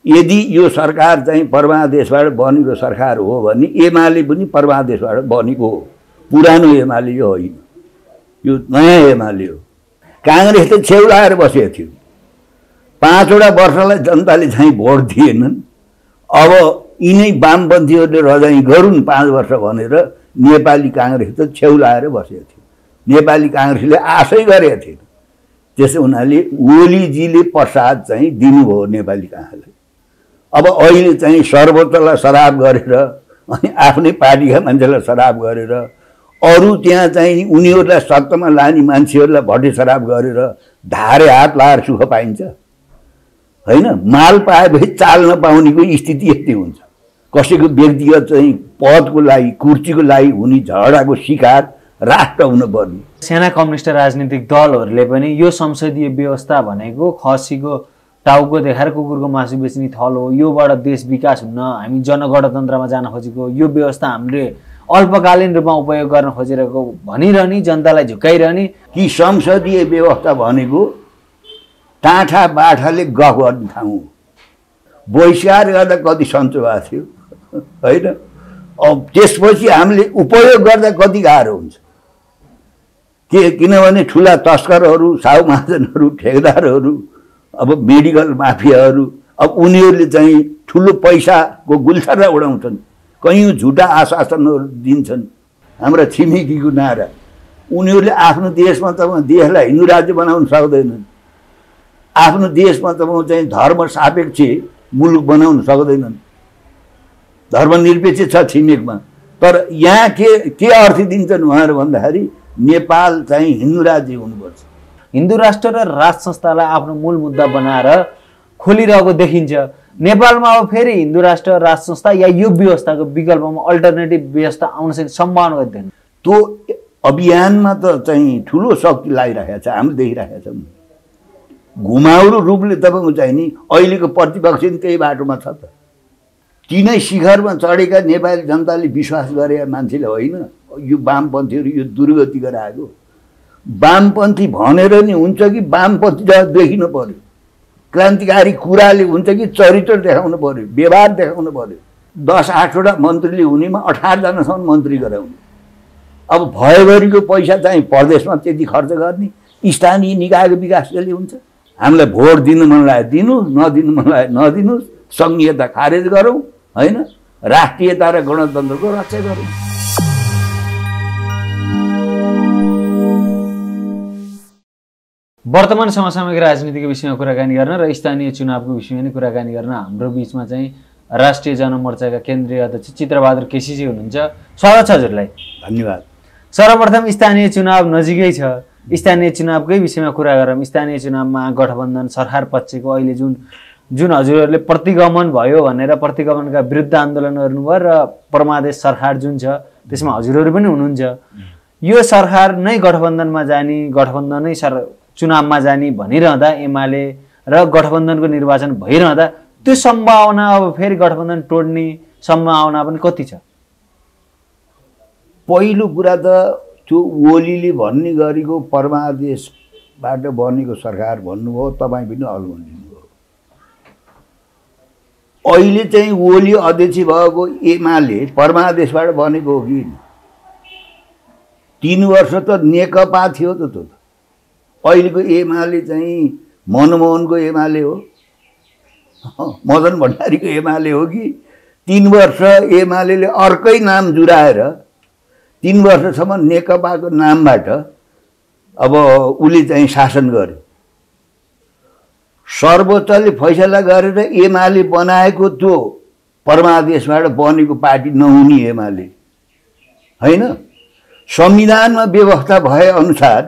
यदि यो सरकार चाहिँ परमादेशबाट बनेको सरकार हो भने एमाले पनि परमादेशबाट बनेको हो। पुरानो एमाले यो होइन, यो नयाँ एमाले हो। काङ्ग्रेस त छेउलाएर बसेको थियो। 5 वटा वर्षलाई जनताले चाहिँ भोट दिएनन्। अब यिनै वामपन्थीहरूले रजाइ गरून् 5 वर्ष भनेर नेपाली काङ्ग्रेस त छेउलाएर बसेको थियो। नेपाली काङ्ग्रेसले आशै गरेको थिएन। त्यसो हुनाले ओलीजीले प्रसाद चाहिँ दिनुभयो नेपाली काङ्ग्रेसलाई। अब अहिले चाहिँ सर्वोच्चलाई सराप गरेर अनि आफ्नै पार्टीका मान्छेलाई सराप गरेर अरू त्यहाँ चाहिँ उनीहरूलाई सत्तामा लाने मान्छेहरूलाई भट्टे सराप गरेर धारे हात लाएर सुख पाइन्छ होइन। माल पाएपछि चाल नपाउनेको स्थिति यस्तै हुन्छ। कसैको व्यक्तिगत चाहिँ पदको लागि कुर्सीको लागि हुने झगडाको शिकार राष्ट्र हुनुपर्ने। सेना कम्युनिस्ट राजनीतिक दलहरूले पनि यो संसदीय व्यवस्था भनेको खसीको टाउको देखाएर कुकुरको मासु बेच्ने थल हो, योबाट देश विकास हुन्न, हामी जनगणतन्त्रमा जान खोजेको, यो व्यवस्था हामीले अल्पकालीन रूपमा उपयोग गर्न खोजिरहेको भनिरहने, जनतालाई झुकाइरहने कि संसदीय व्यवस्था भनेको टाँठा बाठाले गफ गर्ने ठाउँ। बहिष्कार गर्दा कति सन्चो भएको थियो होइन। अब त्यसपछि हामीले उपयोग गर्दा कति गाह्रो हुन्छ किनभने ठुला तस्करहरू, साहु महाजनहरू, ठेकेदारहरू, अब मेडिकल माफियाहरू, अब उनीहरूले चाहिँ ठुलो पैसाको गुल्छर्रा उडाउँछन्, कयौँ झुटा आश्वासनहरू दिन्छन्। हाम्रा छिमेकीको नारा, उनीहरूले आफ्नो देशमा तपाईँ देशलाई हिन्दू राज्य बनाउन सक्दैनन्। आफ्नो देशमा तपाईँ चाहिँ धर्म सापेक्ष मुलुक बनाउन सक्दैनन्। धर्मनिरपेक्ष छ छिमेकमा, तर यहाँ के अर्थ दिन्छन् उहाँहरू भन्दाखेरि नेपाल चाहिँ हिन्दू राज्य हुनुपर्छ। हिन्दू राष्ट्र र राज संस्थालाई आफ्नो मूल मुद्दा बनाएर खोलिरहेको देखिन्छ। नेपालमा अब फेरि हिन्दू राष्ट्र राज संस्था या यो व्यवस्थाको विकल्पमा अल्टरनेटिभ व्यवस्था आउन सक्ने सम्भावना कति देख्नु? त्यो अभियानमा त चाहिँ ठुलो शक्ति लागिरहेको छ, हामीले देखिरहेका छौँ। घुमाउरो रूपले तपाईँको चाहिँ नि अहिलेको प्रतिपक्ष नि त्यही बाटोमा छ त। तिनै शिखरमा चढेका नेपाली जनताले विश्वास गरे मान्छेले होइन यो वामपन्थीहरू यो दुर्गति गराएको। वामपन्थी भनेर नि हुन्छ कि वामपन्थी देखिनु पर्यो, क्रान्तिकारी कुराले हुन्छ कि चरित्र देखाउनु पर्यो, व्यवहार देखाउनु पर्यो। 10-8 वटा मन्त्रीले हुनेमा 18 जनासम्म मन्त्री गराउने। अब भयोभरिको पैसा चाहिँ प्रदेशमा त्यति खर्च गर्ने, स्थानीय निकायको विकास कसले हुन्छ? हामीलाई भोट दिनु मन लाग्यो दिनु, नदिनु मन लाग्यो नदिनुहोस्, सङ्घीयता खारेज गरौँ होइन, राष्ट्रियता र गणतन्त्रको रक्षा गरौँ। वर्तमान समसामयिक राजनीतिको विषयमा कुराकानी गर्न र स्थानीय चुनावको विषयमा पनि कुराकानी गर्न हाम्रो बिचमा चाहिँ राष्ट्रिय जनमोर्चाका केन्द्रीय अध्यक्ष चित्रबहादुर केसीजी हुनुहुन्छ। स्वागत छ हजुरलाई। धन्यवाद। सर्वप्रथम स्थानीय चुनाव नजिकै छ, स्थानीय चुनावकै विषयमा कुरा गरौँ। स्थानीय चुनावमा गठबन्धन सरकार पक्षको अहिले जुन हजुरहरूले प्रतिगमन भयो भनेर प्रतिगमनका विरुद्ध आन्दोलन गर्नुभयो र परमादेश सरकार जुन छ त्यसमा हजुरहरू पनि हुनुहुन्छ। यो सरकार नै गठबन्धनमा जाने, गठबन्धनै चुनावमा जाने भनिरहँदा एमाले र गठबन्धनको निर्वाचन भइरहँदा त्यो सम्भावना अब फेरि गठबन्धन तोड्ने सम्भावना पनि कति छ? पहिलो कुरा त त्यो ओलीले भन्ने गरेको परमादेशबाट बनेको सरकार भन्नुभयो, तपाईँ पनि अल्मलिनुभयो। अहिले चाहिँ ओली अध्यक्ष भएको एमाले परमादेशबाट बनेको हो कि? 3 वर्ष त नेकपा थियो त। त्यो अहिलेको एमाले चाहिँ मनमोहनको एमाले हो, मदन भण्डारीको एमाले हो कि 3 वर्ष एमाले अर्कै नाम जुराएर 3 वर्षसम्म नेकपाको नामबाट अब उसले चाहिँ शासन गर्यो। सर्वोच्चले फैसला गरेर एमाले बनाएको त्यो परमादेशबाट बनेको पार्टी नहुने एमाले होइन। संविधानमा व्यवस्था भए अनुसार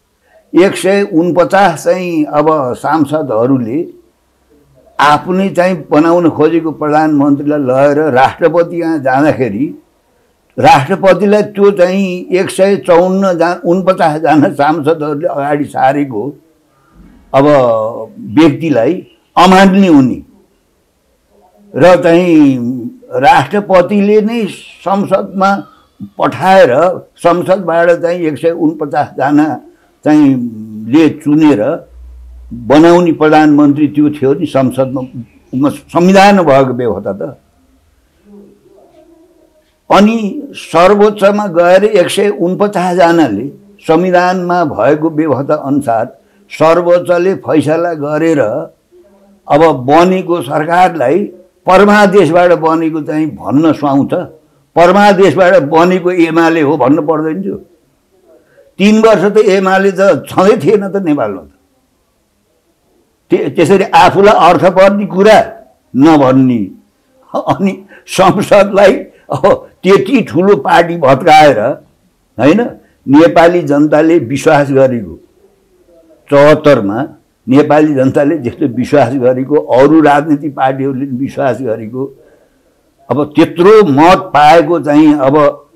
149 चाहिँ अब सांसदहरूले आफ्नै चाहिँ बनाउन खोजेको प्रधानमन्त्रीलाई लगेर राष्ट्रपति यहाँ जाँदाखेरि राष्ट्रपतिलाई त्यो चाहिँ 149 जना सांसदहरूले अगाडि सारेको अब व्यक्तिलाई अमान्य हुने र चाहिँ राष्ट्रपतिले नै संसदमा पठाएर संसदबाट चाहिँ 149 जना चाहिँ ले चुनेर बनाउने प्रधानमन्त्री त्यो थियो नि संसदमा संविधानमा भएको व्यवस्था त। अनि सर्वोच्चमा गएर 149 जनाले संविधानमा भएको व्यवस्था अनुसार सर्वोच्चले फैसला गरेर अब बनेको सरकारलाई परमादेशबाट बनेको चाहिँ भन्न सुहाउँछ। परमादेशबाट बनेको एमाले हो भन्नु पर्दैन थियो। 3 वर्ष त एमाले त छँदै थिएन त नेपालमा त। त्यसरी आफूलाई अर्थ पर्ने कुरा नभन्ने अनि संसदलाई अब त्यति ठुलो पार्टी भत्काएर हैन नेपाली जनताले विश्वास गरेको 74 मा नेपाली जनताले जस्तो विश्वास गरेको अरू राजनीतिक पार्टीहरूले विश्वास गरेको अब त्यत्रो मत पाएको चाहिँ अब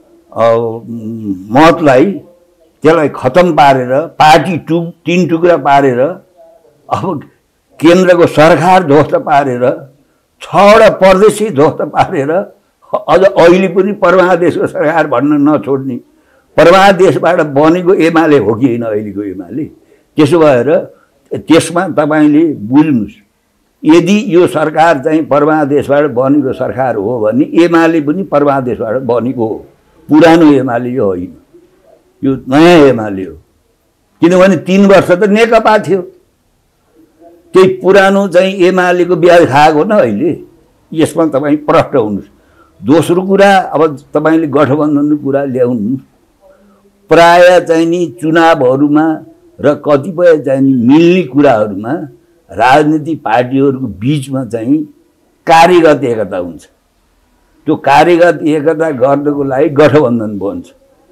मतलाई त्यसलाई खतम पारेर पार्टी 3 टुक्रा पारेर अब केन्द्रको सरकार ध्वस्त पारेर 6वटा प्रदेशै ध्वस्त पारेर अझ अहिले पनि परमादेशको सरकार भन्न नछोड्ने परमादेशबाट बनेको एमाले हो कि होइन अहिलेको एमाले। त्यसो भएर त्यसमा तपाईले बुझ्नुस् यदि यो सरकार चाहिँ परमादेशबाट बनेको सरकार हो भने एमाले पनि परमादेशबाट बनेको हो। पुरानो एमाले यो होइन, यो नयाँ एमाले हो। किनभने 3 वर्ष त नेकपा थियो, त्यही पुरानो चाहिँ एमालेको ब्याज खाएको न अहिले। यसमा तपाईँ प्रष्ट हुनुहोस्। दोस्रो कुरा अब तपाईले गठबन्धनको कुरा ल्याउनु प्राय चाहिँ नि चुनावहरूमा र कतिपय चाहिँ नि मिल्ने कुराहरूमा राजनीतिक पार्टीहरूको बीचमा चाहिँ कार्यगत एकता हुन्छ। त्यो कार्यगत एकता गर्नको लागि गठबन्धन बन्छ।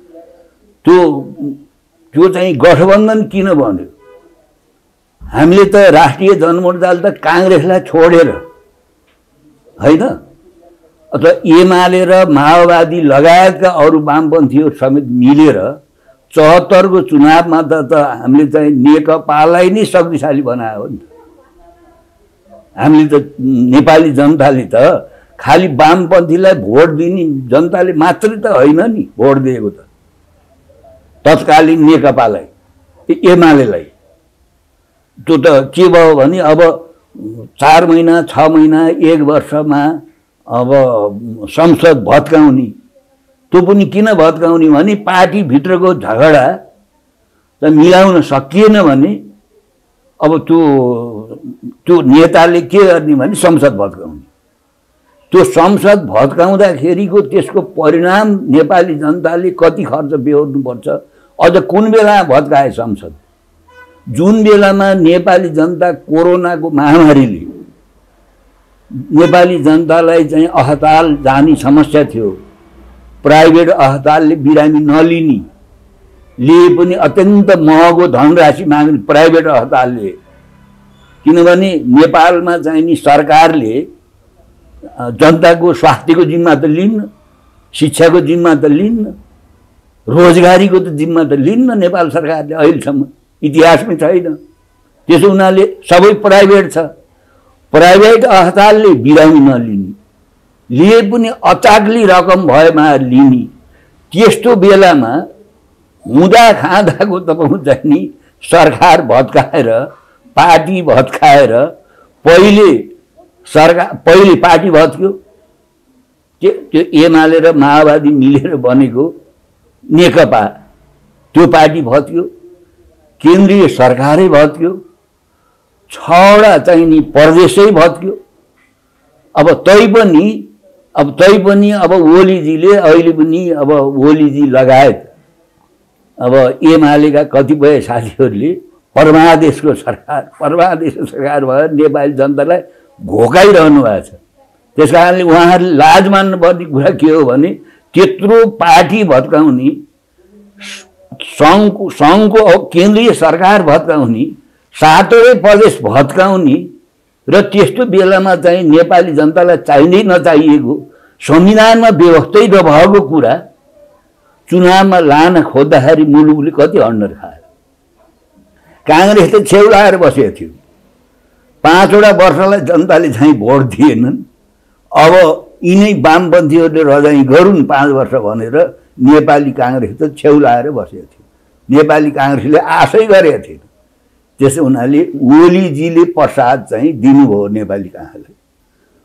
त्यो चाहिँ गठबन्धन किन बन्यो? हामीले त राष्ट्रिय जनमोर्चा त कांग्रेसलाई छोडेर हैन अथवा एमाले र माओवादी लगायतका अरू वामपन्थीहरू समेत मिलेर 74 को चुनावमा त हामीले चाहिँ नेकपालाई नै शक्तिशाली बनायो नि। हामीले त नेपाली जनताले त खाली वामपन्थीलाई भोट दिने जनताले मात्रै त होइन नि भोट दिएको त तत्कालीन नेकपालाई एमालेलाई। त्यो त के भयो भने अब 4 महिना 6 महिना 1 वर्षमा अब संसद भत्काउने। त्यो पनि किन भत्काउने भने पार्टी भित्रको झगडा त मिलाउन सकिएन भने अब त्यो नेताले के गर्ने भने संसद भत्काउने। त्यो संसद भत्काउँदाखेरिको त्यसको परिणाम नेपाली जनताले कति खर्च बेहोर्नुपर्छ। अझ कुन बेला भत्काए संसद? जुन बेलामा नेपाली जनता कोरोनाको महामारीले नेपाली जनतालाई चाहिँ अस्पताल जाने समस्या थियो, प्राइभेट अस्पतालले बिरामी नलिने, लिए पनि अत्यन्त महँगो धनराशि माग्ने प्राइभेट अस्पतालले। किनभने नेपालमा चाहिँ नि सरकारले जनताको स्वास्थ्यको जिम्मा त लिन्न, शिक्षाको जिम्मा त लिन्न, रोजगारीको त जिम्मा त लिन्न नेपाल सरकारले अहिलेसम्म, इतिहासमै छैन। त्यसो हुनाले सबै प्राइभेट छ, प्राइभेट अस्पतालले बिरामी नलिने, लिए पनि अचाक्ली रकम भएमा लिने। त्यस्तो बेलामा हुँदा खाँदाको तपाईँ चाहिँ नि सरकार भत्काएर पार्टी भत्काएर पहिले पार्टी भत्क्यो, त्यो एमाले र माओवादी मिलेर बनेको नेकपा, त्यो पार्टी भत्क्यो, केन्द्रीय सरकारै भत्क्यो, 6वटा चाहिँ नि प्रदेशै भत्क्यो। अब तैपनि अब ओलीजीले अहिले पनि अब ओलीजी लगायत अब एमालेका कतिपय साथीहरूले परमादेशको सरकार भएर नेपाली जनतालाई घोकाइरहनु भएको छ। त्यस कारणले उहाँहरूले लाज मान्नुपर्ने कुरा के हो भने त्यत्रो पार्टी भत्काउने, सङ्घको केन्द्रीय सरकार भत्काउने, 7वटै प्रदेश भत्काउने र त्यस्तो बेलामा चाहिँ नेपाली जनतालाई चाहिँदै नचाहिएको संविधानमा व्यवस्थै नभएको कुरा चुनावमा लान खोज्दाखेरि मुलुकले कति अन्डर खायो। कांग्रेस त छेउ लाएर बसेको थियो। 5वटा वर्षलाई जनताले चाहिँ भोट दिएनन्। अब यिनै वामपन्थीहरूले रजाइ गरून् 5 वर्ष भनेर नेपाली कांग्रेस त छेउ लाएर बसेको थियो। नेपाली कांग्रेसले आशै गरेको थिएन। त्यसो हुनाले ओलीजीले प्रसाद चाहिँ दिनुभयो नेपाली कांग्रेसलाई।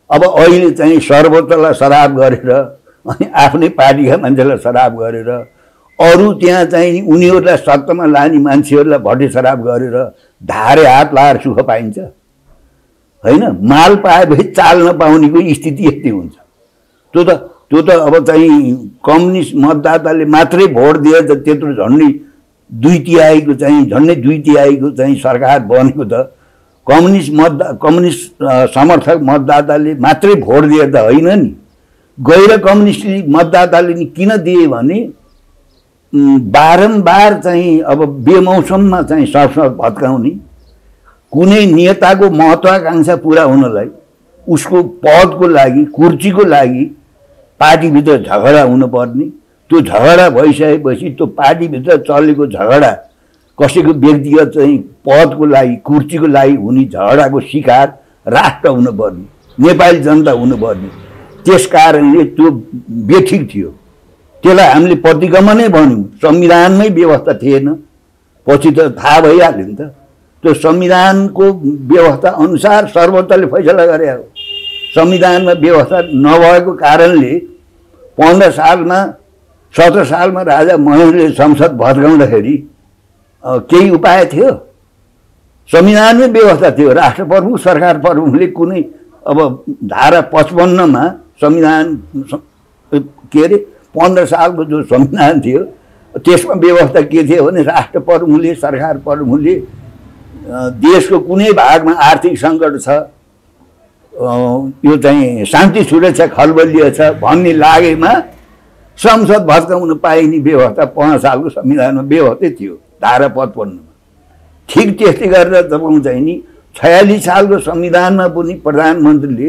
अब अहिले चाहिँ सर्वोच्चलाई सराप गरेर अनि आफ्नै पार्टीका मान्छेलाई सराप गरेर अरू त्यहाँ चाहिँ उनीहरूलाई सत्तामा लाने मान्छेहरूलाई भट्टे सराप गरेर धारे हात लाएर सुख पाइन्छ होइन। माल पाएपछि चाल नपाउनेको स्थिति यस्तै हुन्छ। त्यो त अब चाहिँ कम्युनिस्ट मतदाताले मात्रै भोट दिएर त्यत्रो झन्डै 2/3 चाहिँ झन्डै 2/3 चाहिँ सरकार बनेको त कम्युनिस्ट समर्थक मतदाताले मात्रै भोट दिएर त होइन नि। गैर कम्युनिस्ट मतदाताले नि किन दिए भने बारम्बार चाहिँ अब बेमौसममा चाहिँ संसद भत्काउने, कुनै नेताको महत्त्वाकांक्षा पुरा हुनलाई उसको पदको लागि कुर्सीको लागि पार्टीभित्र झगडा हुनुपर्ने, त्यो झगडा भइसकेपछि त्यो पार्टीभित्र चलेको झगडा कसैको व्यक्तिगत चाहिँ पदको लागि कुर्सीको लागि हुने झगडाको शिकार राष्ट्र हुनुपर्ने, नेपाली जनता हुनुपर्ने। त्यस कारणले त्यो बेठिक थियो। त्यसलाई हामीले प्रतिगमनै भन्यौँ। संविधानमै व्यवस्था थिएन, पछि त थाहा भइहाल्यो नि त। त्यो संविधानको व्यवस्था अनुसार सर्वोच्चले फैसला गरे हो। संविधानमा व्यवस्था नभएको कारणले 15 सालमा 17 सालमा राजा महेन्द्रले संसद भत्काउँदाखेरि केही उपाय थियो? संविधानमै व्यवस्था थियो। राष्ट्र प्रमुख सरकार प्रमुखले कुनै अब धारा 55 मा संविधान के अरे 15 सालको जो संविधान थियो त्यसमा व्यवस्था के थियो भने राष्ट्र प्रमुखले सरकार प्रमुखले देशको कुनै भागमा आर्थिक सङ्कट छ, यो चाहिँ शान्ति सुरक्षा खलबलियो छ भन्ने लागेमा संसद भत्काउन पाइने व्यवस्था 5 सालको संविधानमा व्यवस्था थियो धारा 55 मा। ठिक त्यस्तै गरेर तपाईँ चाहिँ नि 46 सालको संविधानमा पनि प्रधानमन्त्रीले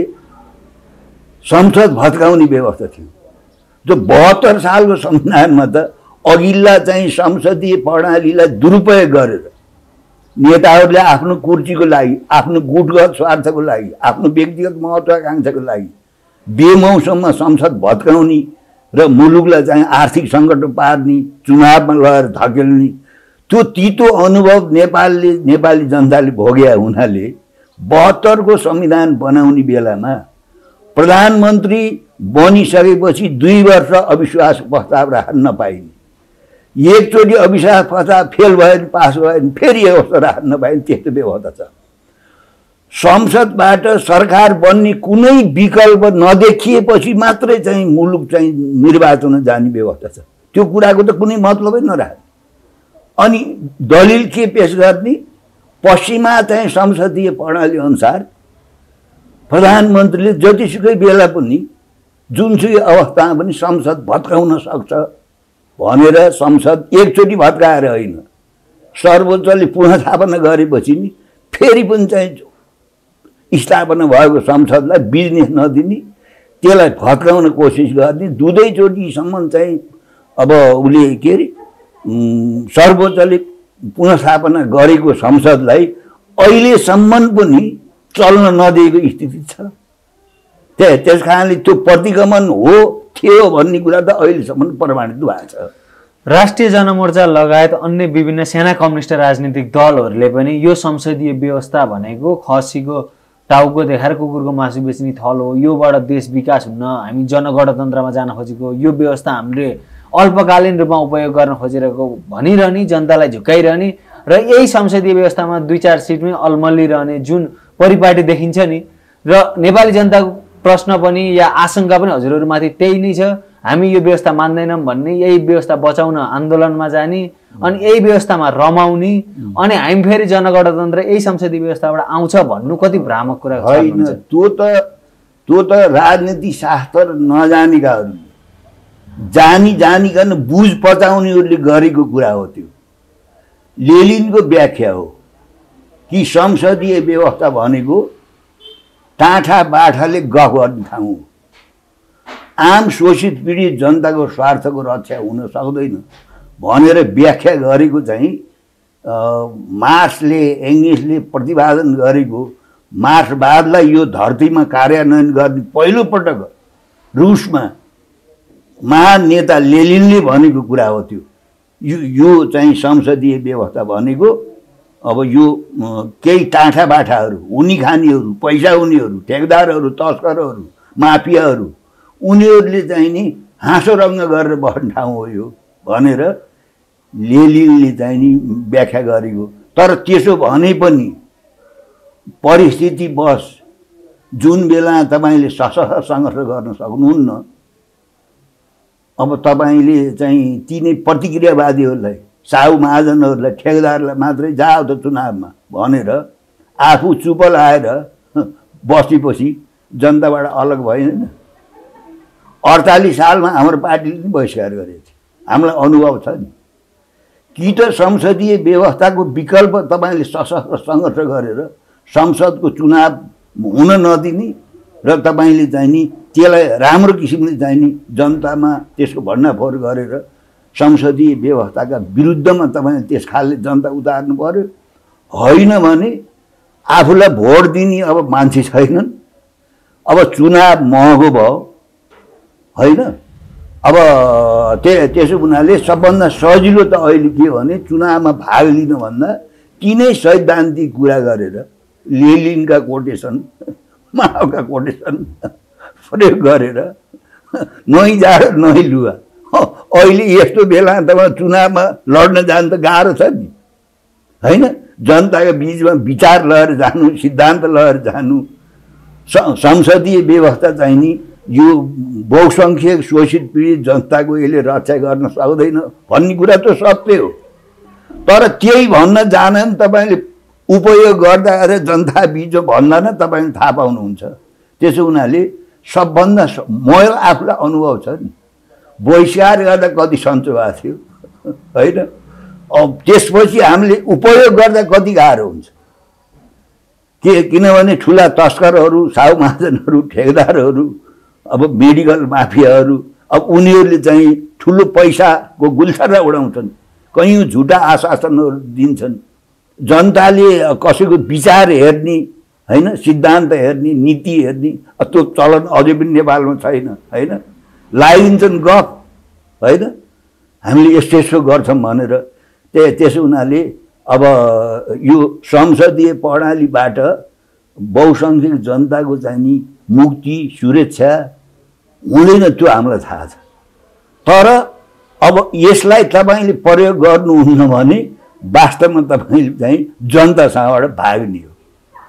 संसद भत्काउने व्यवस्था थियो। जो 72 सालको संविधानमा त अघिल्ला चाहिँ संसदीय प्रणालीलाई दुरुपयोग गरेर नेताहरूले आफ्नो कुर्सीको लागि, आफ्नो गुटगत स्वार्थको लागि, आफ्नो व्यक्तिगत महत्त्वाकांक्षाको लागि बेमौसममा संसद भत्काउने र मुलुकलाई चाहिँ आर्थिक सङ्कटमा पार्ने, चुनावमा लगेर धकेल्ने, त्यो तितो अनुभव नेपाली जनताले भोगे हुनाले 72 को संविधान बनाउने बेलामा प्रधानमन्त्री बनिसकेपछि 2 वर्ष अविश्वास प्रस्ताव राख्न नपाइने, एकचोटि अविश्वास प्रस्ताव फेल भयो भने पास भयो भने फेरि व्यवस्था राख्न नपाइने, त्यस्तो व्यवस्था छ। संसदबाट सरकार बन्ने कुनै विकल्प नदेखिएपछि मात्रै चाहिँ मुलुक चाहिँ निर्वाचन जाने व्यवस्था छ। त्यो कुराको त कुनै मतलबै नराख्ने। अनि दलिल के पेश गर्ने? पश्चिमा चाहिँ संसदीय प्रणाली अनुसार प्रधानमन्त्रीले जतिसुकै बेला पनि जुनसुकै अवस्थामा पनि संसद भत्काउन सक्छ भनेर संसद एकचोटि भत्काएर होइन, सर्वोच्चले पुनः स्थापना गरेपछि नि फेरि पनि चाहिँ स्थापना भएको संसदलाई बिजनेस नदिने, त्यसलाई भत्काउन कोसिस गर्ने, दुवैचोटिसम्म चाहिँ अब उसले के अरे सर्वोच्चले पुनः स्थापना गरेको संसदलाई अहिलेसम्म पनि चल्न नदिएको स्थिति छ। त्यस कारणले त्यो प्रतिगमन हो थियो भन्ने कुरा त अहिलेसम्म प्रमाणित भएको छ। राष्ट्रिय जनमोर्चा लगायत अन्य विभिन्न साना कम्युनिस्ट राजनीतिक दलहरूले पनि यो संसदीय व्यवस्था भनेको खसीको टाउको देखाएर कुकुरको मासु बेच्ने थल हो, योबाट देश विकास हुन्न, हामी जनगणतन्त्रमा जान खोजेको, यो व्यवस्था हामीले अल्पकालीन रूपमा उपयोग गर्न खोजिरहेको भनिरहने, जनतालाई झुकाइरहने र यही संसदीय व्यवस्थामा 2-4 सिटमै अल्मलिरहने जुन परिपाटी देखिन्छ नि, र नेपाली जनताको प्रश्न पनि या आशंका पनि हजुरहरूमाथि त्यही नै छ। हामी यो व्यवस्था मान्दैनौँ भन्ने, यही व्यवस्था बचाउन आन्दोलनमा जाने अनि यही व्यवस्थामा रमाउने अनि हामी फेरि जनगणतन्त्र यही संसदीय व्यवस्थाबाट आउँछ भन्नु कति भ्रामक कुरा होइन। त्यो त राजनीति शास्त्र नजानेकाहरू जानिकन बुझ पचाउनेहरूले गरेको कुरा हो। त्यो लेनिनको व्याख्या हो कि संसदीय व्यवस्था भनेको टाँठा बाठाले गफ गर्ने ठाउँ हो। आम शोषित पीडित जनताको स्वार्थको रक्षा हुन सक्दैन भनेर व्याख्या गरेको चाहिँ मार्क्सले एङ्गल्सले प्रतिपादन गरेको मार्क्सवादलाई यो धरतीमा कार्यान्वयन गर्ने पहिलोपटक रुसमा महान नेता लेनिनले भनेको कुरा हो। त्यो यो चाहिँ संसदीय व्यवस्था भनेको अब यो केही टाँठा बाठाहरू उनी खानेहरू पैसा हुनेहरू ठेकदारहरू तस्करहरू माफियाहरू उनीहरूले चाहिँ नि हाँसो रङ्ग गरेर बस्ने ठाउँ हो यो भनेर लेनिनले चाहिँ नि व्याख्या गरेको। तर त्यसो भने पनि परिस्थिति बस जुन बेला तपाईँले सशस्त्र सङ्घर्ष गर्न सक्नुहुन्न, अब तपाईँले चाहिँ तिनै प्रतिक्रियावादीहरूलाई साहु महाजनहरूलाई ठेकदारलाई मात्रै जाओ त चुनावमा भनेर आफू चुप लाएर बसेपछि जनताबाट अलग भएन। 48 सालमा हाम्रो पार्टीले पनि बहिष्कार गरेको थियो, हामीलाई अनुभव छ नि। कि त संसदीय व्यवस्थाको विकल्प तपाईँले सशस्त्र सङ्घर्ष गरेर संसदको चुनाव हुन नदिने र तपाईँले चाहिँ नि त्यसलाई राम्रो किसिमले चाहिँ नि जनतामा त्यसको भण्डाफोर गरेर संसदीय व्यवस्थाका विरुद्धमा तपाईँले त्यस खालले जनता उतार्नु पर्यो। होइन भने आफूलाई भोट दिने अब मान्छे छैनन्, अब चुनाव महँगो भयो होइन। अब त्यसो हुनाले सबभन्दा सजिलो त अहिले के भने चुनावमा भाग लिनुभन्दा तिनै सैद्धान्तिक कुरा गरेर लेनिनका कोटेसन माओका कोटेसन प्रयोग गरेर नुहाइ जाडो नुहाइ लुगा। अहिले यस्तो बेला तपाईँ चुनावमा लड्न जानु त गाह्रो छ नि होइन। जनताको बिचमा विचार लहर जानु, सिद्धान्त लहर जानु, संसदीय व्यवस्था चाहिँ नि यो बहुसङ्ख्यक शोषित पीडित जनताको यसले रक्षा गर्न सक्दैन भन्ने कुरा त सत्य हो। तर त्यही भन्न जान तपाईँले उपयोग गर्दा र जनता बिचमा भन्दा नै तपाईँले थाहा पाउनुहुन्छ। त्यसो हुनाले सबभन्दा मेरो आफूलाई अनुभव छ नि, बहिष्कार गर्दा कति सन्चो भएको थियो होइन। अब त्यसपछि हामीले उपयोग गर्दा कति गाह्रो हुन्छ किनभने ठुला तस्करहरू साहु महाजनहरू ठेकदारहरू अब मेडिकल माफियाहरू अब उनीहरूले चाहिँ ठुलो पैसाको गुल्छरा उडाउँछन्, कयौँ झुटा आश्वासनहरू दिन्छन्। जनताले कसैको विचार हेर्ने होइन, सिद्धान्त हेर्ने, नीति हेर्ने त्यो चलन अझै पनि नेपालमा छैन होइन। लगाइदिन्छन् गफ होइन, हामीले यस्तो यस्तो गर्छौँ भनेर। त्यसो हुनाले अब यो संसदीय प्रणालीबाट बहुसङ्ख्यक जनताको चाहिँ नि मुक्ति सुरक्षा हुँदैन त्यो हामीलाई थाहा छ। तर अब यसलाई तपाईँले प्रयोग गर्नुहुन्न भने वास्तवमा तपाईँले चाहिँ जनतासँगबाट भाग्ने हो।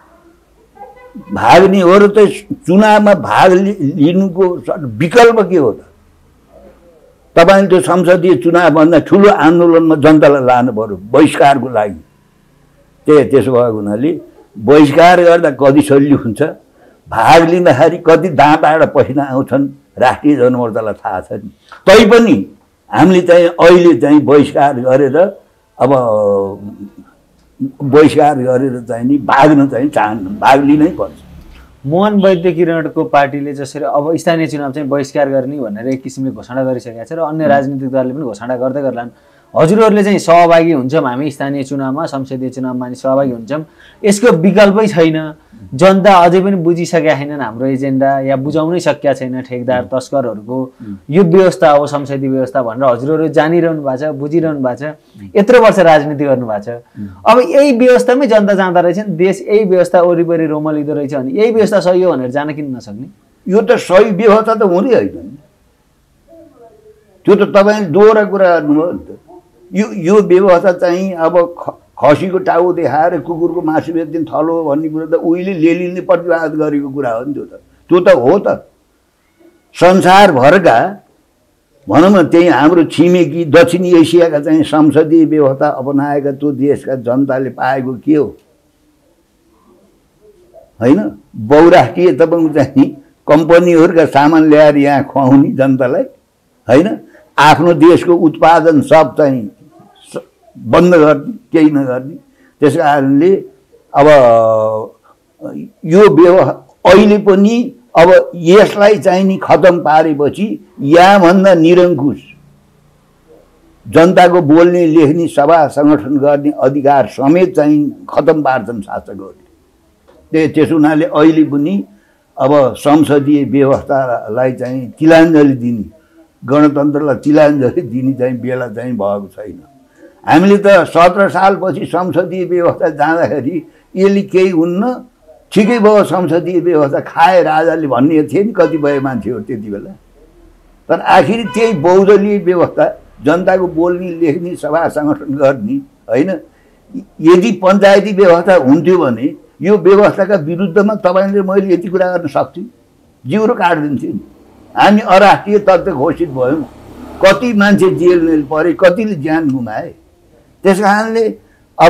भाग्ने हो र त चुनावमा भाग लिनुको विकल्प के हो त? तपाईँले त्यो संसदीय चुनावभन्दा ठुलो आन्दोलनमा जनतालाई लानु पर्यो बहिष्कारको लागि। त्यसो भएको हुनाले बहिष्कार गर्दा कति सजिलो हुन्छ, भाग लिँदाखेरि कति दाँताबाट पसिना आउँछन् राष्ट्रिय जनमोर्चालाई थाहा छ नि। तैपनि हामीले चाहिँ अहिले चाहिँ बहिष्कार गरेर अब बहिष्कार गरेर चाहिँ नि भाग्न चाहिँ चाहन्न, भाग लिनै पर्छ। मोहन वैद्य किरणको पार्टीले जसरी अब स्थानीय चुनाव चाहिँ बहिष्कार गर्ने भनेर एक किसिमले घोषणा गरिसकेका छ र अन्य राजनीतिक दलले पनि घोषणा गर्दै गर्लान्। हजुरहरूले चाहिँ सहभागी हुन्छौँ, हामी स्थानीय चुनावमा संसदीय चुनावमा सहभागी हुन्छौँ, यसको विकल्पै छैन, जनता अझै पनि बुझिसकेका छैनन् हाम्रो एजेन्डा या बुझाउनै सकेका छैन ठेकदार तस्करहरूको यो व्यवस्था हो संसदीय व्यवस्था भनेर हजुरहरू जानिरहनु भएको छ, बुझिरहनु भएको छ, यत्रो वर्ष राजनीति गर्नुभएको छ। अब यही व्यवस्थामै जनता जाँदा रहेछन्, देश यही व्यवस्था वरिपरि रोमलिँदो रहेछ भने यही व्यवस्था सही हो भनेर जान किन नसक्ने? यो त सही व्यवस्था त हुँदै होइन, त्यो त तपाईँले दोहोरा कुरा गर्नुभयो नि त। यो व्यवस्था चाहिँ अब खसीको टाउ देखाएर कुकुरको मासु बेच्ने थलो भन्ने कुरा त उहिले लेनिनले प्रतिवाद गरेको कुरा हो नि। त्यो त हो त। संसारभरका भनौँ न त्यही हाम्रो छिमेकी दक्षिणी एसियाका चाहिँ संसदीय व्यवस्था अपनाएका त्यो देशका जनताले पाएको के हो होइन। बहुराष्ट्रिय तपाईँको चाहिँ कम्पनीहरूका सामान ल्याएर यहाँ खुवाउने जनतालाई होइन, आफ्नो देशको उत्पादन सब चाहिँ बन्द गर्ने, केही नगर्ने। त्यस कारणले अब यो अहिले पनि अब यसलाई चाहिँ नि खतम पारेपछि यहाँभन्दा निरङ्कुश जनताको बोल्ने लेख्ने सभा सङ्गठन गर्ने अधिकार समेत चाहिँ खतम पार्छन् शासकहरूले। त्यसो हुनाले अहिले पनि अब संसदीय व्यवस्थालाई चाहिँ तिलाञ्जली दिने, गणतन्त्रलाई तिलाञ्जली दिने चाहिँ बेला चाहिँ भएको छैन। हामीले त 17 सालपछि संसदीय व्यवस्था जाँदाखेरि यसले केही हुन्न, ठिकै भयो संसदीय व्यवस्था खाए राजाले भन्ने थिए नि कतिपय मान्छेहरू त्यति बेला। तर आखिर त्यही बहुदलीय व्यवस्था, जनताको बोल्ने लेख्ने सभा सङ्गठन गर्ने होइन, यदि पञ्चायती व्यवस्था हुन्थ्यो भने यो व्यवस्थाका विरुद्धमा तपाईँले मैले यति कुरा गर्न सक्छु, जिउरो काटिदिन्थ्यो नि। हामी अराष्ट्रिय तथ्य घोषित भयौँ, कति मान्छे जेल परे, कतिले ज्यान गुमाए। त्यस कारणले अब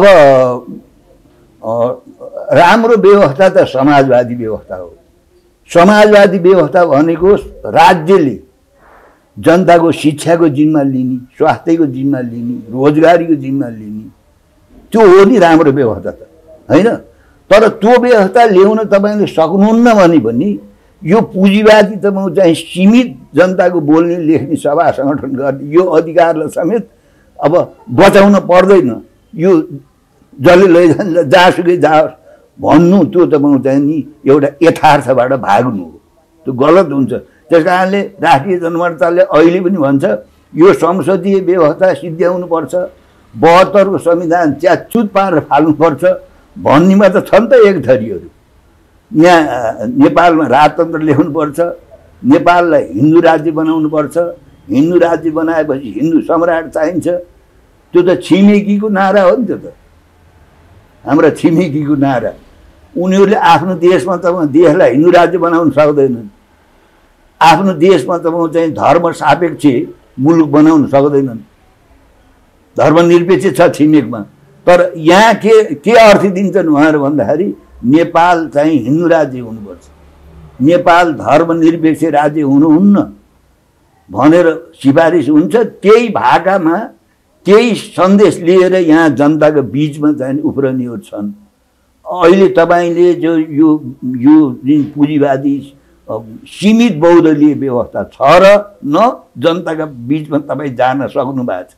राम्रो व्यवस्था त समाजवादी व्यवस्था हो। समाजवादी व्यवस्था भनेको राज्यले जनताको शिक्षाको जिम्मा लिने, स्वास्थ्यको जिम्मा लिने, रोजगारीको जिम्मा लिने, त्यो हो नि राम्रो व्यवस्था त होइन। तर त्यो व्यवस्था ल्याउन तपाईँले सक्नुहुन्न भने पनि यो पुँजीवादी तपाईँ चाहिँ सीमित जनताको बोल्ने लेख्ने सभा सङ्गठन गर्ने यो अधिकारलाई समेत अब बचाउन पर्दैन। यो जसले लैजान्छ जहाँसुकै जाओस् भन्नु, त्यो तपाईँ चाहिँ नि एउटा यथार्थबाट भाग्नु हो, त्यो गलत हुन्छ। त्यस कारणले राष्ट्रिय जनमोर्चाले अहिले पनि भन्छ यो संसदीय व्यवस्था सिद्ध्याउनुपर्छ, 72 को संविधान च्याचुत पारेर फाल्नुपर्छ भन्नेमा त छन् त एक थरीहरू। यहाँ नेपालमा राजतन्त्र ल्याउनुपर्छ, नेपाललाई हिन्दू राज्य बनाउनुपर्छ, हिन्दू राज्य बनाएपछि हिन्दू सम्राट चाहिन्छ, त्यो त छिमेकीको नारा हो नि। त्यो त हाम्रा छिमेकीको नारा। उनीहरूले आफ्नो देशमा तपाईँ देशलाई हिन्दू राज्य बनाउन सक्दैनन्, आफ्नो देशमा तपाईँ चाहिँ धर्म सापेक्ष मुलुक बनाउन सक्दैनन्, धर्मनिरपेक्ष छ छिमेकमा। तर यहाँ के अर्थ दिन्छन् उहाँहरू भन्दाखेरि नेपाल चाहिँ हिन्दू राज्य हुनुपर्छ, नेपाल धर्मनिरपेक्ष राज्य हुनुहुन्न भनेर सिफारिस हुन्छ। त्यही भाकामा त्यही सन्देश लिएर यहाँ जनताको बिचमा चाहिँ उफ्रनेहरू छन्। अहिले तपाईँले जो यो जुन पुँजीवादी सीमित बहुदलीय व्यवस्था छ र न जनताका बिचमा तपाईँ जान सक्नु भएको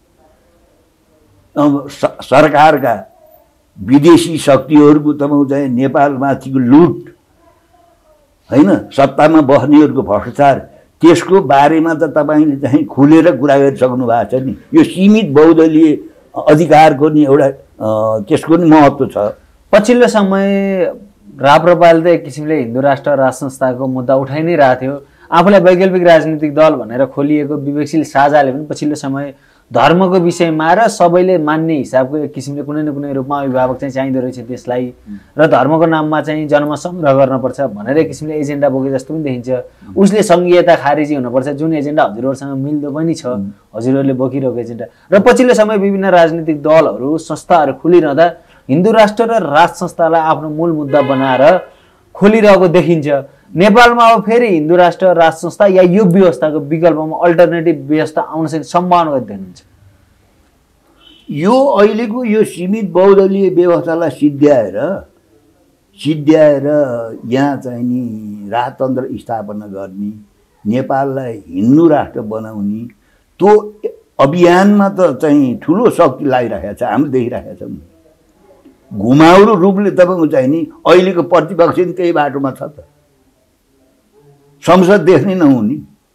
छ। सरकारका विदेशी शक्तिहरूको तपाईँ चाहिँ नेपालमाथिको लुट होइन, सत्तामा बस्नेहरूको भ्रष्टाचार, त्यसको बारेमा त तपाईँले चाहिँ खुलेर कुरा गरिसक्नु भएको छ नि। यो सीमित बहुदलीय अधिकारको नि एउटा त्यसको नि महत्त्व छ। पछिल्लो समय राप्रपाले त एक किसिमले हिन्दू राष्ट्र राज संस्थाको मुद्दा उठाइ नै रहेको थियो। आफूलाई वैकल्पिक राजनीतिक दल भनेर खोलिएको विवेकशील साझाले पनि पछिल्लो समय धर्मको विषयमा र सबैले मान्ने हिसाबको एक किसिमले कुनै न कुनै रूपमा अभिभावक चाहिँ चाहिँदो रहेछ देशलाई, र धर्मको नाममा चाहिँ जन्म सङ्ग्रह गर्नुपर्छ भनेर एक किसिमले एजेन्डा बोके जस्तो पनि देखिन्छ। उसले सङ्घीयता खारेजी हुनुपर्छ, जुन एजेन्डा हजुरहरूसँग मिल्दो पनि छ, हजुरहरूले बोकिरहेको एजेन्डा। र पछिल्लो समय विभिन्न राजनीतिक दलहरू संस्थाहरू खुलिरहँदा हिन्दू राष्ट्र र राज संस्थालाई आफ्नो मूल मुद्दा बनाएर खोलिरहेको देखिन्छ। नेपालमा अब फेरि हिन्दू राष्ट्र राज संस्था या यो व्यवस्थाको विकल्पमा अल्टरनेटिभ व्यवस्था आउन सक्ने सम्भावना कति देख्नुहुन्छ? यो अहिलेको यो सीमित बहुदलीय व्यवस्थालाई सिद्ध्याएर यहाँ चाहिँ नि राजतन्त्र स्थापना गर्ने, नेपाललाई हिन्दू राष्ट्र बनाउने त्यो अभियानमा त चाहिँ ठुलो शक्ति लागिरहेको छ, हामीले देखिरहेका छौँ। घुमाउरो रूपले तपाईँको चाहिँ नि अहिलेको प्रतिपक्ष नि त्यही बाटोमा छ त, संसद देख्नै नहुने।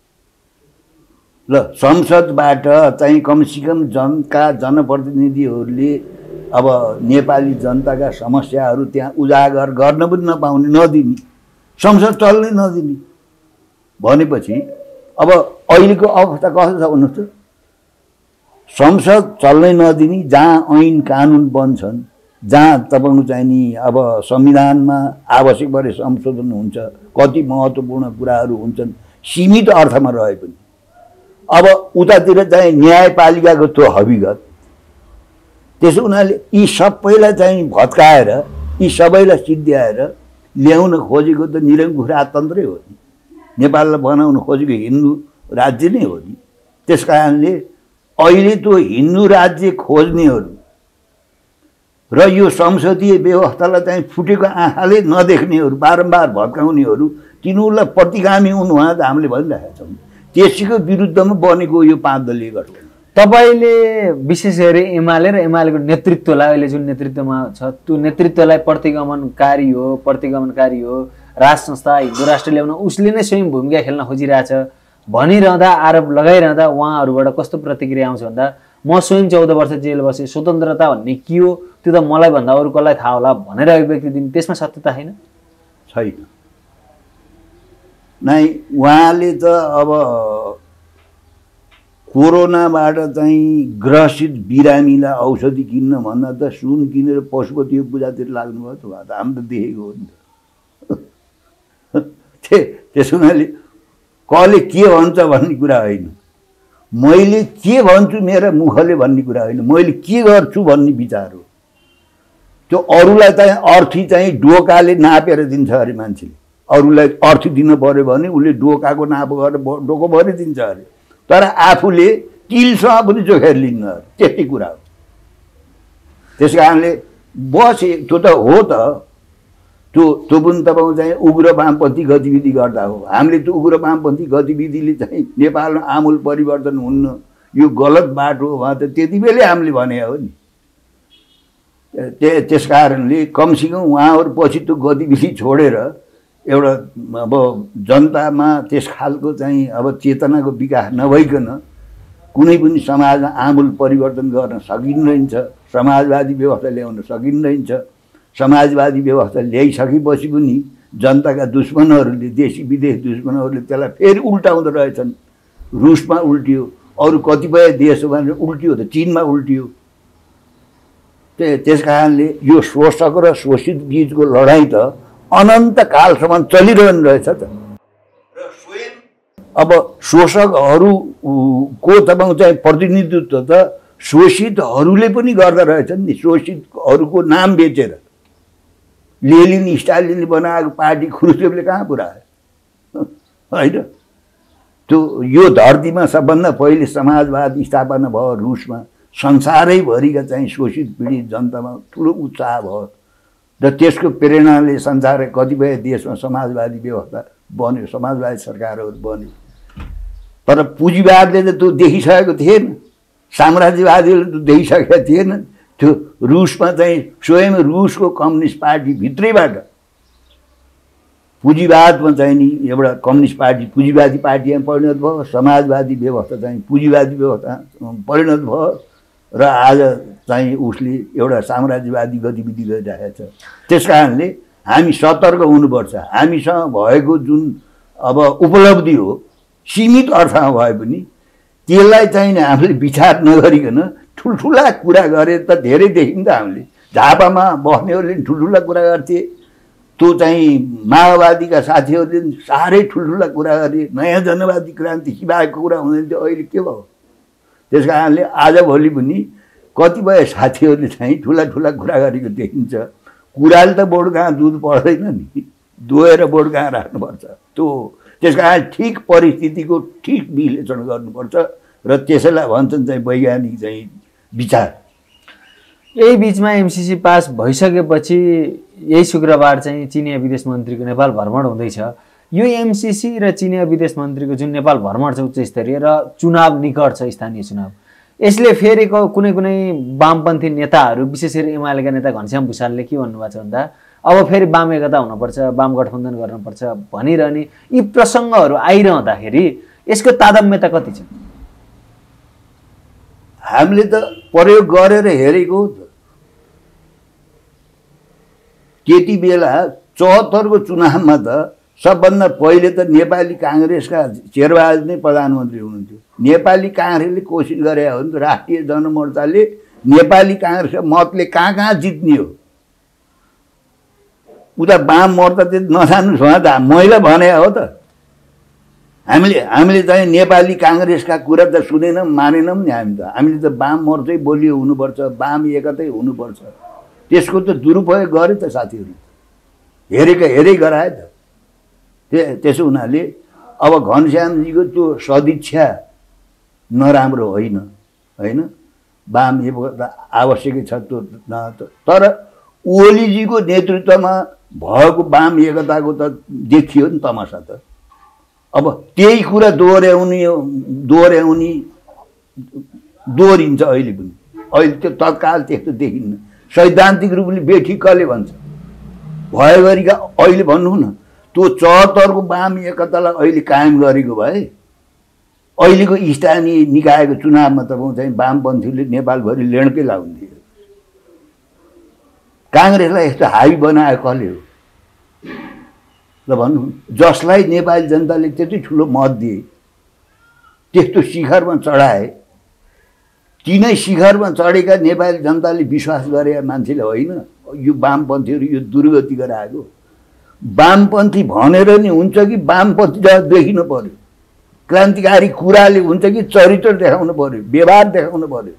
ल संसदबाट चाहिँ कमसेकम जनप्रतिनिधिहरूले अब नेपाली जनताका समस्याहरू त्यहाँ उजागर गर्न पनि नपाउने, नदिने, संसद चल्नै नदिने भनेपछि अब अहिलेको अवस्था कस्तो छ भन्नुहोस् त? संसद चल्नै नदिने, जहाँ ऐन कानुन बन्छन्, जहाँ तपाईँको चाहिँ नि अब संविधानमा आवश्यक परे संशोधन हुन्छ, कति महत्त्वपूर्ण कुराहरू हुन्छन् सीमित अर्थमा रहे पनि। अब उतातिर चाहिँ न्यायपालिकाको त्यो हविगत, त्यसो हुनाले यी सबैलाई चाहिँ भत्काएर यी सबैलाई सिद्ध्याएर ल्याउन खोजेको त निरङ्कुश राजतन्त्रै हो नि, नेपाललाई बनाउन खोजेको हिन्दू राज्य नै हो नि। त्यस कारणले अहिले त्यो हिन्दू राज्य खोज्नेहरू र यो संसदीय व्यवस्थालाई चाहिँ फुटेको आँखाले नदेख्नेहरू, बारम्बार भत्काउनेहरू, तिनीहरूलाई प्रतिगामी हुनु उहाँ त हामीले भनिरहेका छौँ। त्यसैको विरुद्धमा बनेको यो 5 दलीय गठबन्धन। तपाईँले विशेष गरी एमाले र एमालेको नेतृत्वलाई, अहिले जुन नेतृत्वमा छ त्यो नेतृत्वलाई प्रतिगमनकारी हो, राज संस्था हिन्दू राष्ट्र ल्याउन उसले नै स्वयं भूमिका खेल्न खोजिरहेछ भनिरहँदा, आरोप लगाइरहँदा उहाँहरूबाट कस्तो प्रतिक्रिया आउँछ भन्दा म स्वयं 14 वर्ष जेल बसेँ, स्वतन्त्रता भन्ने के हो त्यो त मलाई भन्दा अरू कसलाई थाहा होला भनेर अभिव्यक्ति दिने, त्यसमा सत्यता छैन? छैन। नै उहाँले त अब कोरोनाबाट चाहिँ ग्रसित बिरामीलाई औषधि किन्न भन्दा त सुन किनेर पशुपति पूजातिर लाग्नुभयो त। उहाँ त हामी त देखेको हो नि त। त्यसो हुनाले कसले के भन्छ भन्ने कुरा होइन, मैले के भन्छु मेरा मुखले भन्ने कुरा होइन, मैले के गर्छु भन्ने विचार हो। त्यो अरूलाई चाहिँ अर्थी चाहिँ डोकाले नापेर दिन्छ अरे मान्छेले, अरूलाई अर्थी दिन पर्यो भने उसले डोकाको नाप गरेर डोको भरिदिन्छ अरे, तर आफूले तिलसँग पनि जोखेर लिन्न अरे, त्यति कुरा हो। त्यस कारणले बस त्यो त हो त, त्यो पनि तपाईँ चाहिँ उग्र वामपन्थी गतिविधि गर्दा हो। हामीले त्यो उग्र वामपन्थी गतिविधिले चाहिँ नेपालमा आमूल परिवर्तन हुन्न, यो गलत बाटो हो त त्यति बेलै हामीले भने हो नि। त्यस कारणले कमसेकम उहाँहरू पछि त्यो गतिविधि छोडेर एउटा अब जनतामा त्यस खालको चाहिँ अब चेतनाको विकास नभइकन कुनै पनि समाजमा आमूल परिवर्तन गर्न सकिँदैन, समाजवादी व्यवस्था ल्याउन सकिँदैन। समाजवादी व्यवस्था ल्याइसकेपछि पनि जनताका दुश्मनहरूले, देशी विदेशी दुश्मनहरूले त्यसलाई फेरि उल्टाउँदो रहेछन्। रुसमा उल्टियो, अरू कतिपय देश भनेर उल्टियो त, चीनमा उल्टियो। त्यस कारणले यो शोषक र शोषित बीचको लडाइँ त अनन्त कालसम्म चलिरहनु रहेछ त। र स्वयं अब शोषकहरूको तपाईँ चाहिँ प्रतिनिधित्व त शोषितहरूले पनि गर्दा रहेछन् नि। शोषितहरूको नाम बेचेर लेनिन स्टालिनले बनाएको पार्टी ख्रुश्चेभले कहाँ पुऱ्यायो होइन? त्यो यो धरतीमा सबभन्दा पहिले समाजवाद स्थापना भयो रुसमा, संसारैभरिका चाहिँ शोषित पीडित जनतामा ठुलो उत्साह भयो र त्यसको प्रेरणाले संसारका कतिपय देशमा समाजवादी व्यवस्था बन्यो, समाजवादी सरकारहरू बन्यो। तर पुँजीवादले त त्यो देखिसकेको थिएन, साम्राज्यवादीले त देखिसकेका थिएन। त्यो रुसमा चाहिँ स्वयं रुसको कम्युनिस्ट पार्टी भित्रैबाट पुँजीवादमा चाहिँ नि एउटा कम्युनिस्ट पार्टी पुँजीवादी पार्टीमा परिणत भयो, समाजवादी व्यवस्था चाहिँ पुँजीवादी व्यवस्था परिणत भयो र आज चाहिँ उसले एउटा साम्राज्यवादी गतिविधि गरिरहेको छ। त्यस कारणले हामी सतर्क हुनुपर्छ। हामीसँग भएको जुन अब उपलब्धि हो सीमित अर्थमा भए पनि त्यसलाई चाहिँ हामीले विचार नगरिकन ठुल्ठुला कुरा गरे त धेरै देखिन्छ। हामीले झापामा बस्नेहरूले ठुल्ठुला कुरा गर्थे, त्यो चाहिँ माओवादीका साथीहरूले साह्रै ठुल्ठुला कुरा गरे, नयाँ जनवादी क्रान्ति सिवायको कुरा हुँदैन थियो। अहिले के भयो? त्यस कारणले आजभोलि पनि कतिपय साथीहरूले चाहिँ ठुला ठुला कुरा गरेको देखिन्छ। कुराले त बोर्ड कहाँ दुध पर्दैन नि, दोहेर बोर्ड कहाँ राख्नुपर्छ। त्यस कारण ठिक परिस्थितिको ठिक विश्लेषण गर्नुपर्छ र त्यसैलाई भन्छन् चाहिँ वैज्ञानिक चाहिँ विचार। यही बिचमा एमसीसी पास भइसकेपछि यही शुक्रबार चाहिँ चिनिया विदेश मन्त्रीको नेपाल भ्रमण हुँदैछ। यो एमसीसी र चिनिया विदेश मन्त्रीको जुन नेपाल भ्रमण छ उच्च स्तरीय र चुनाव निकट छ, स्थानीय चुनाव, यसले फेरि कुनै कुनै वामपन्थी नेताहरू विशेष गरी एमालेका नेता घनश्याम भुषालले के भन्नुभएको छ भन्दा अब फेरि वाम एकता हुनुपर्छ, वाम गठबन्धन गर्नुपर्छ भनिरहने यी प्रसङ्गहरू आइरहँदाखेरि यसको तादम्यता कति छ? हामीले त प्रयोग गरेर हेरेको हो त। त्यति बेला 74 को चुनावमा त सबभन्दा पहिले त नेपाली काङ्ग्रेसका शेरबहादुर नै प्रधानमन्त्री हुनुहुन्थ्यो। नेपाली काङ्ग्रेसले कोसिस गरे हो नि त, राष्ट्रिय जनमोर्चाले नेपाली काङ्ग्रेसका मतले कहाँ कहाँ जित्ने हो। उता वाम मोर्चा चाहिँ नसान्नुहोस् उहाँ त मैले भने हो त। हामीले चाहिँ नेपाली काङ्ग्रेसका कुरा त सुनेनौँ मानेनौँ नि। हामीले त वाम मोर्चै बलियो हुनुपर्छ, वाम एकतै हुनुपर्छ, त्यसको त दुरुपयोग गरे त साथीहरू, हेरै गराए त। त्यसो हुनाले अब घनश्यामजीको त्यो सदिच्छा नराम्रो होइन, वाम आवश्यकै छ त्यो। तर ओलीजीको नेतृत्वमा भएको वाम एकताको त देखियो नि तमासा त। अब त्यही कुरा दोहोरिन्छ अहिले पनि। अहिले त्यो तत्काल त्यस्तो देखिन्न। सैद्धान्तिक रूपले बेठिकले भन्छ भयो गरिका अहिले भन्नु न, त्यो 74 को वाम एकतालाई अहिले कायम गरेको भए अहिलेको स्थानीय निकायको चुनावमा तपाईँ चाहिँ वामपन्थीले नेपालभरि लेणकै लाउँथ्यो। काङ्ग्रेसलाई यस्तो हावी बनाएको कसले हो ल भन्नु? जसलाई नेपाली जनताले त्यति ठुलो मत दिए, त्यस्तो शिखरमा चढाए, तिनै शिखरमा चढेका नेपाली जनताले विश्वास गरे मान्छेले होइन यो वामपन्थीहरू यो दुर्गति गराएको। वामपन्थी भनेर नि हुन्छ कि वामपन्थी देखिनु पर्यो, क्रान्तिकारी कुराले हुन्छ कि चरित्र देखाउनु पर्यो, व्यवहार देखाउनु पर्यो।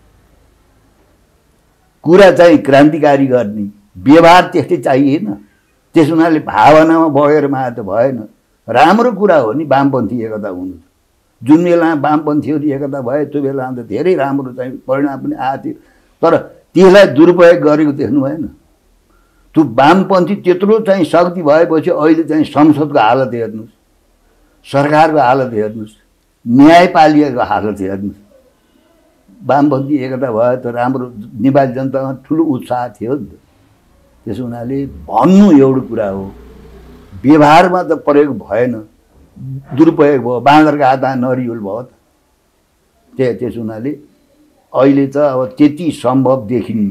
कुरा चाहिँ क्रान्तिकारी गर्ने, व्यवहार त्यस्तै चाहिएन। त्यस हुनाले भावनामा बगेर मात्र त भएन। राम्रो कुरा हो नि वामपन्थी एकता हुनु। जुन बेला वामपन्थीहरू एकता भए त्यो बेला त धेरै राम्रो चाहिँ परिणाम पनि आएको थियो। तर त्यसलाई दुरुपयोग गरेको देख्नु भएन। त्यो वामपन्थी त्यत्रो चाहिँ शक्ति भएपछि अहिले चाहिँ संसदको हालत हेर्नुहोस्, सरकारको हालत हेर्नुहोस्, न्यायपालिकाको हालत हेर्नुहोस्। वामपन्थी एकता भयो त राम्रो, नेपाली जनतामा ठुलो उत्साह थियो नि त। त्यसो हुनाले भन्नु एउटा कुरा हो, व्यवहारमा त प्रयोग भएन, दुरुपयोग भयो, बाँदरको हातमा नरिवल भयो त। त्यसो हुनाले अहिले त अब त्यति सम्भव देखिन्न।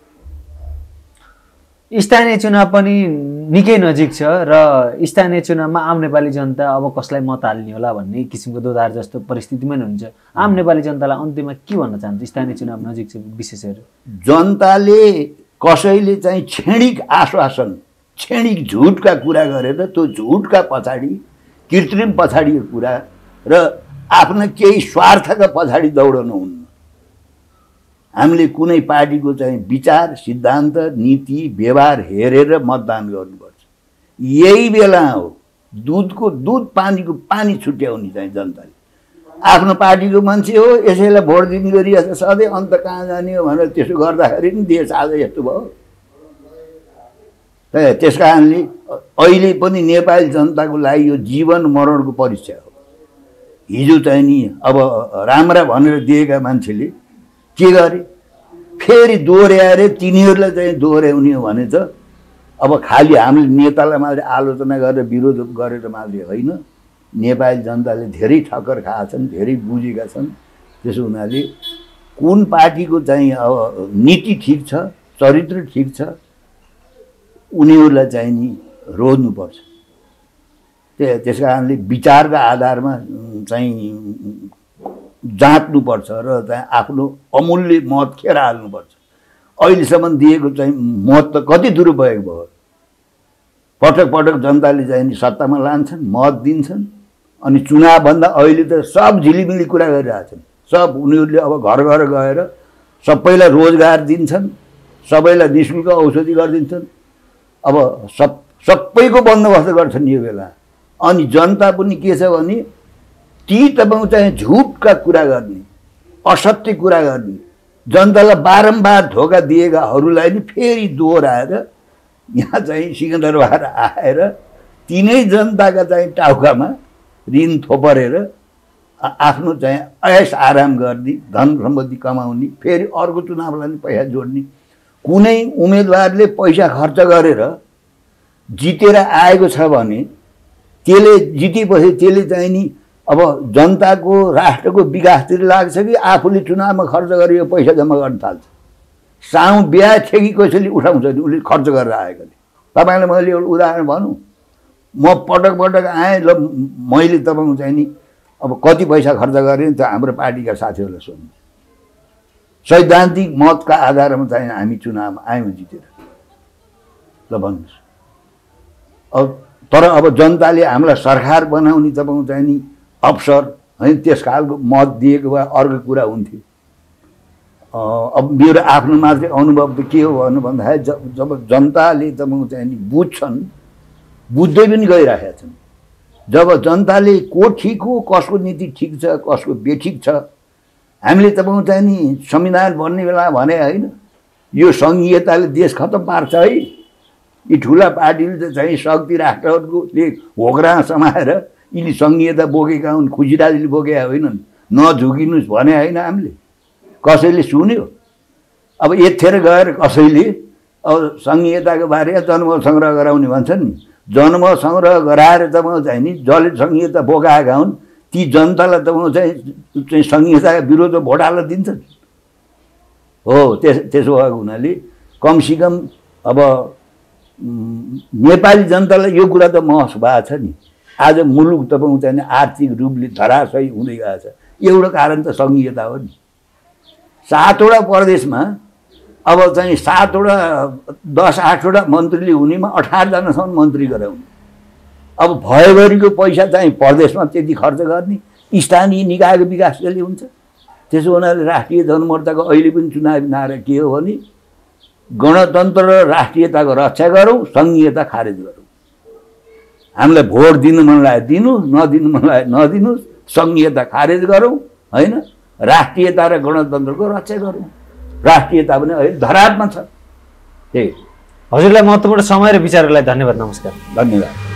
स्थानीय चुनाव पनि निकै नजिक छ र स्थानीय चुनावमा आम नेपाली जनता अब कसलाई मत हाल्ने होला भन्ने किसिमको दोधार जस्तो परिस्थितिमा हुन्छ। आम नेपाली जनतालाई अन्त्यमा के भन्न चाहन्छ? स्थानीय चुनाव नजिक छ विशेष गरेर जनताले कसैले चाहिँ क्षणिक आश्वासन, क्षणिक झुटका कुरा गरेर त्यो झुटका पछाडि, कृत्रिम पछाडिको कुरा र आफ्नो केही स्वार्थका पछाडि दौडनु हुन्न। हामीले कुनै पार्टीको चाहिँ विचार, सिद्धान्त, नीति, व्यवहार हेरेर मतदान गर्नुपर्छ। यही बेला हो दुध पानीको पानी छुट्याउने चाहिँ जनताले। आफ्नो पार्टीको मान्छे हो, यसैलाई भोट दिने गरिरहेको छ सधैँ, अन्त कहाँ जाने हो भनेर त्यसो गर्दाखेरि नि देश आज यस्तो भयो। त्यस कारणले अहिले पनि नेपाली जनताको लागि यो जीवन मरणको परीक्षा हो। हिजो चाहिँ नि अब राम्रा भनेर दिएका मान्छेले के गरे, फेरि दोहोऱ्याएर तिनीहरूलाई चाहिँ दोहोऱ्याउने हो भने त अब खालि हामीले नेतालाई मात्रै आलोचना गरेर विरोध गरेर मात्रै होइन, नेपाली जनताले धेरै ठक्कर खाएका छन्, धेरै बुझेका छन्। त्यसो हुनाले कुन पार्टीको चाहिँ अब नीति ठिक छ, चरित्र ठिक छ, उनीहरूलाई चाहिँ नि रोज्नुपर्छ। त्यस कारणले विचारका आधारमा चाहिँ जाँच्नुपर्छ र चाहिँ आफ्नो अमूल्य मत खेर हाल्नुपर्छ। अहिलेसम्म दिएको चाहिँ मत त कति दुरुपयोग भयो। पटक पटक जनताले चाहिँ नि सत्तामा लान्छन्, मत दिन्छन्, अनि चुनावभन्दा अहिले त सब झिलिमिली कुरा गरिरहेछन्। सब उनीहरूले अब घर घर गएर सबैलाई रोजगार दिन्छन्, सबैलाई निःशुल्क औषधि गरिदिन्छन्। अब सबैको बन्दोबस्त गर्छन् यो बेला। अनि जनता पनि के छ भने ती तपाईँ चाहिँ झुटका कुरा गर्ने, असत्य कुरा गर्ने, जनतालाई बारम्बार धोका दिएकाहरूलाई नि फेरि दोहोऱ्याएर यहाँ चाहिँ सिकन्दरबार आएर तिनै जनताका चाहिँ टाउकामा ऋण थोपरेर आफ्नो चाहिँ ऐस आराम गर्ने, धन सम्पत्ति कमाउने, फेरि अर्को चुनावलाई नि पैसा जोड्ने। कुनै उम्मेदवारले पैसा खर्च गरेर जितेर आएको छ भने त्यसले जितेपछि त्यसले चाहिँ नि अब जनताको, राष्ट्रको विकासतिर लाग्छ कि आफूले चुनावमा खर्च गरेर पैसा जम्मा गर्न थाल्छ। साउ बिहा ठेकी कसैले उठाउँछ नि उसले खर्च गरेर आएकोले। तपाईँलाई मैले एउटा उदाहरण भनौँ, म पटक पटक आएँ, ल मैले तपाईँको चाहिँ नि अब कति पैसा खर्च गरेँ त हाम्रो पार्टीका साथीहरूलाई सोध्नु। सैद्धान्तिक मतका आधारमा चाहिँ हामी चुनावमा आयौँ जितेर, ल भन्नुहोस्। अब तर अब जनताले हामीलाई सरकार बनाउने तपाईँको चाहिँ नि अवसर है त्यस खालको मत दिएको भए अर्को कुरा हुन्थ्यो। अब मेरो आफ्नो मात्रै अनुभव त के हो भन्नु भन्दाखेरि जब जनताले तपाईँको चाहिँ नि बुझ्छन्, बुझ्दै पनि गइरहेका छन्। जब जनताले को ठिक हो, कसको नीति ठिक छ, कसको बेठिक छ, हामीले तपाईँको चाहिँ नि संविधान बन्ने बेला भने होइन यो सङ्घीयताले देश खतम पार्छ है, यी ठुला पार्टीले त चाहिँ शक्ति राष्ट्रहरूले होक्रा समाएर यिनी सङ्घीयता बोकेका हुन्, खुसीराजले बोकेका होइनन्, नझुकिनुहोस् भने होइन हामीले। कसैले सुन्यो? अब यत्खेर गएर कसैले अब सङ्घीयताको बारेमा जनमत सङ्ग्रह गराउने भन्छन् नि, जनमत सङ्ग्रह गराएर तपाईँ चाहिँ नि जसले सङ्घीयता बोकाएका हुन् ती जनतालाई तपाईँ चाहिँ संहिताका विरोध भोट हाल्न दिन्छन् हो। त्यसो भएको हुनाले कमसेकम अब नेपाली जनतालाई यो कुरा त महसुस भएको छ नि, आज मुलुक तपाईँ चाहिँ आर्थिक रूपले धराशयी हुँदै गएको छ। एउटा कारण त सङ्घीयता हो नि। 7वटा प्रदेशमा अब चाहिँ 7वटा 10-8वटा मन्त्रीले हुनेमा 18 जनासम्म मन्त्री गराउने। अब भयोभरिको पैसा चाहिँ प्रदेशमा त्यति खर्च गर्ने, स्थानीय निकायको विकास कसले हुन्छ? त्यसो हुनाले राष्ट्रिय जनमोर्चाको अहिले पनि चुनावी नारा के हो भने गणतन्त्र र राष्ट्रियताको रक्षा गरौँ, सङ्घीयता खारेज गरौँ। हामीलाई भोट दिनु मन लाग्यो दिनु, नदिनु मन लाग्यो नदिनुहोस्, सङ्घीयता खारेज गरौँ होइन, राष्ट्रियता र गणतन्त्रको रक्षा गरौँ। राष्ट्रियता पनि अहिले धरापमा छ। त्यही हजुरलाई महत्त्वपूर्ण समय र विचारलाई धन्यवाद। नमस्कार। धन्यवाद।